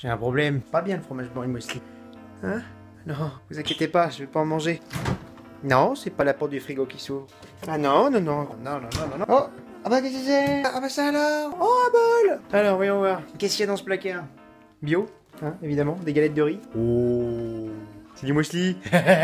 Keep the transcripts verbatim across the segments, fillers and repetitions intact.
J'ai un problème. Pas bien le fromage blanc et moelleux. Hein? Non, vous inquiétez pas, je vais pas en manger. Non, c'est pas la porte du frigo qui s'ouvre. Ah non, non, non, non, non, non, non, non. Oh! Ah bah qu'est-ce que c'est? Ah bah ça alors? Oh un bol! Alors voyons voir. Qu'est-ce qu'il y a dans ce placard? Bio, hein, évidemment, des galettes de riz. Oh! C'est du muesli.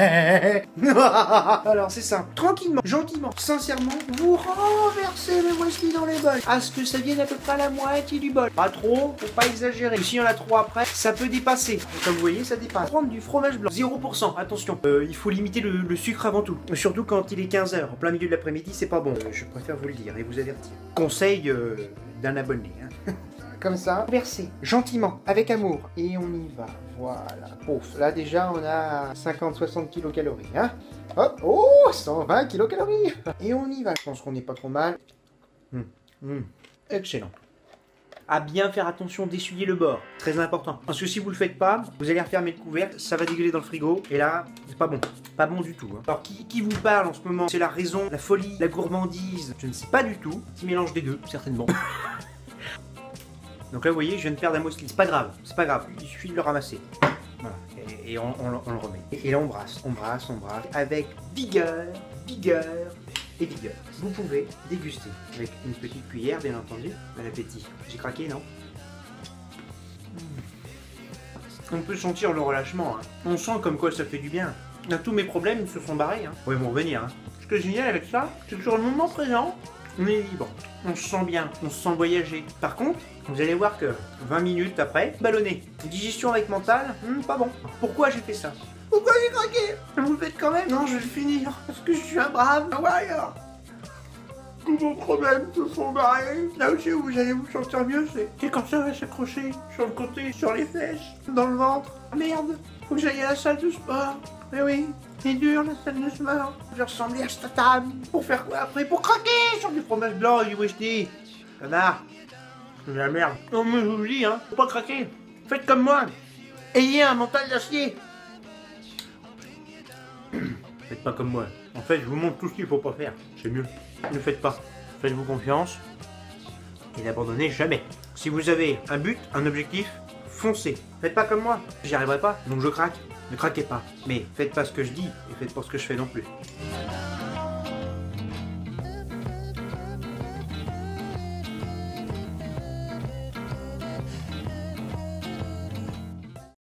Alors c'est ça. Tranquillement, gentiment, sincèrement, vous renversez le muesli dans les bols. À ce que ça vienne à peu près à la moitié du bol. Pas trop, faut pas exagérer. Si y en a trop après, ça peut dépasser. Comme vous voyez, ça dépasse. Prendre du fromage blanc, zéro pour cent, attention. Euh, il faut limiter le, le sucre avant tout. Surtout quand il est quinze heures, en plein milieu de l'après-midi, c'est pas bon. Euh, je préfère vous le dire et vous avertir. Conseil euh, d'un abonné. Hein. Comme ça, versez gentiment, avec amour. Et on y va, voilà. Pouf, là déjà on a cinquante à soixante kilocalories, hein. Hop, oh, cent vingt kilocalories. Et on y va, je pense qu'on n'est pas trop mal. Mmh. Mmh. Excellent. À bien faire attention d'essuyer le bord, très important. Parce que si vous le faites pas, vous allez refermer le couvercle, ça va dégueuler dans le frigo, et là, c'est pas bon. Pas bon du tout. Hein. Alors qui, qui vous parle en ce moment? C'est la raison, la folie, la gourmandise? Je ne sais pas du tout. Petit mélange des deux, certainement. Donc là, vous voyez, je viens de perdre un muesli. C'est pas grave, c'est pas grave. Il suffit de le ramasser. Voilà. Et, et on, on, on le remet. Et, et là, on brasse, on brasse, on brasse. Avec vigueur, vigueur et vigueur. Vous pouvez déguster avec une petite cuillère, bien entendu. Bon appétit. J'ai craqué, non? On peut sentir le relâchement. Hein. On sent comme quoi ça fait du bien. Là, tous mes problèmes se sont barrés. Hein. Ouais, bon, revenir. Hein. Ce que est génial avec ça, c'est que sur le moment présent, on est libre. On se sent bien, on se sent voyager. Par contre, vous allez voir que vingt minutes après, ballonné. Digestion avec mental, hmm, pas bon. Pourquoi j'ai fait ça? Pourquoi j'ai craqué? Vous le faites quand même? Non, je vais le finir. Parce que je suis un brave warrior. Tous vos problèmes se sont barrés. Là aussi où vous allez vous sentir mieux, c'est quand ça va s'accrocher sur le côté, sur les fesses, dans le ventre. Ah, merde, faut que j'aille à la salle de sport. Mais oui, c'est dur la salle de sport. Je vais ressembler à cette table. Pour faire quoi après? Pour craquer sur du fromage blanc et du muesli. Connard. C'est de la merde. Non mais je vous le dis, hein, faut pas craquer. Faites comme moi. Ayez un mental d'acier. Faites pas comme moi. En fait, je vous montre tout ce qu'il faut pas faire. C'est mieux. Ne faites pas. Faites-vous confiance. Et n'abandonnez jamais. Si vous avez un but, un objectif, foncez. Faites pas comme moi. J'y arriverai pas, donc je craque. Ne craquez pas. Mais faites pas ce que je dis et faites pas ce que je fais non plus.